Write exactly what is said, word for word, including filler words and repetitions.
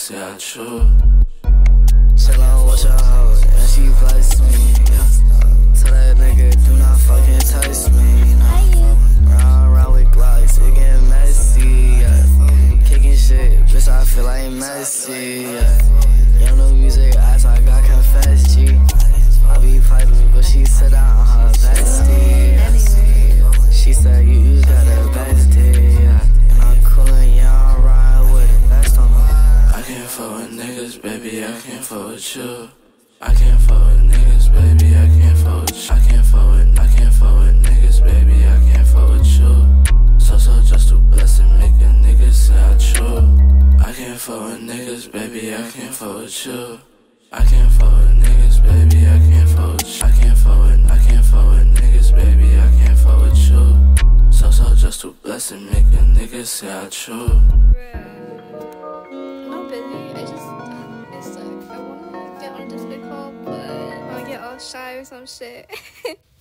say I true. Chill out with your hoe, and she bless me. Yeah. Tell that nigga, do not fucking touch me. No. Round, round with Glocks, it get messy. Yeah. Kicking shit, bitch, I feel like messy. Yeah. Young no music, I I got confessed, G. I be piping, but she said I on her bestie. Yeah. She said, you, you got the bestie. Yeah. And I'm coolin', yeah, I'm riding with it. Best on me. I can't fuck with niggas, baby, I can't fuck with you. I can't fuck with niggas, baby, I can't fuck with you. I can't fuck with, I can't fuck with niggas, baby, I can't fuck with you. So, so, just to bless and make a nigga say I true. I can't fuck with niggas, baby, I can't fuck with you. I can't fuck with niggas, baby, I can't fuck with you. I can't fuck with, I can't fuck with niggas, baby, I can't fuck with you. So, so, just to bless and make a nigga say I true. I just, it's like, I wanna get on a Discord call, but I get all shy or some shit.